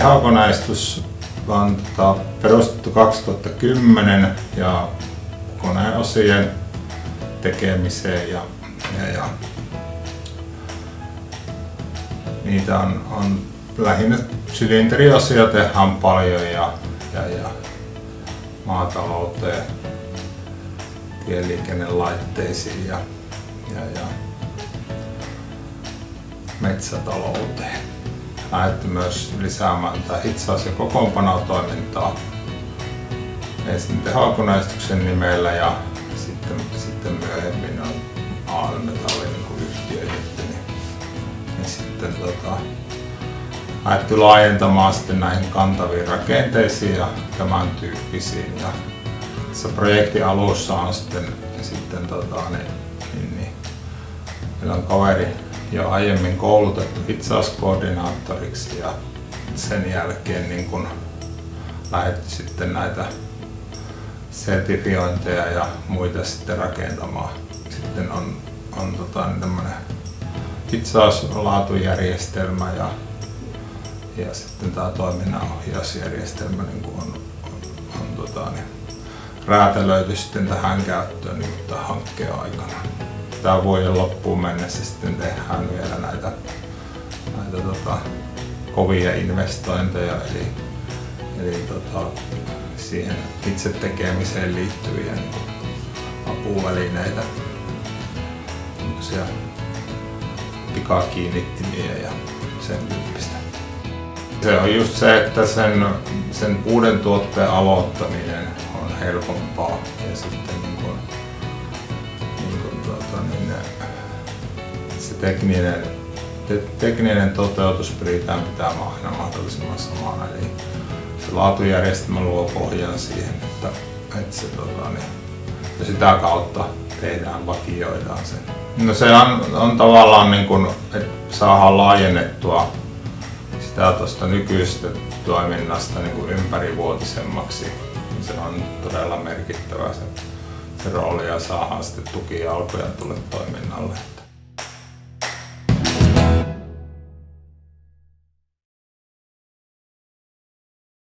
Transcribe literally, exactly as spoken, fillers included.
Tehokoneistus on tota, perustettu kaksituhattakymmenen ja koneosien tekemiseen ja, ja, ja niitä on, on lähinnä sylinteriosia tehdään paljon ja, ja, ja maatalouteen, tieliikennelaitteisiin ja, ja, ja metsätalouteen. Lähdetty myös lisäämään hitsaus- ja kokoonpanotoimintaa ensin tehokoneistuksen nimellä ja sitten, sitten myöhemmin on A L-Metalli niin yhtiöitetty. Ja sitten tota, lähdetty laajentamaan sitten näihin kantaviin rakenteisiin ja tämän tyyppisiin. Ja tässä projektin alussa on sitten, sitten tota, niin, niin, niin, meillä on kaveri jo aiemmin koulutettu hitsauskoordinaattoriksi ja sen jälkeen niin kun lähdetty sitten näitä sertifiointeja ja muita sitten rakentamaan. Sitten on, on tota, niin tämmöinen hitsauslaatujärjestelmä ja, ja sitten tämä toiminnanohjausjärjestelmä niin kun on, on, on tota, niin, räätälöity sitten tähän käyttöön niin tämän hankkeen aikana. Tämän vuoden loppuun mennessä sitten tehdään vielä näitä, näitä tota, kovia investointeja, eli, eli tota, siihen itse tekemiseen liittyviä niin apuvälineitä, pikakiinnittimiä ja sen tyyppistä. Se on just se, että sen, sen uuden tuotteen aloittaminen on helpompaa ja sitten niin kuin, se tekninen, te, tekninen toteutus pyritään pitämään aina mahdollisimman samana. Eli se laatujärjestelmä luo pohjan siihen, että, että se, tota, niin, ja sitä kautta tehdään, vakioidaan se. No se on, on tavallaan niin kuin, että saadaan laajennettua sitä tuosta nykyisestä toiminnasta niin kuin ympärivuotisemmaksi. Se on todella merkittävä se, se rooli ja saadaan sitten tukijalkoja tulle toiminnalle.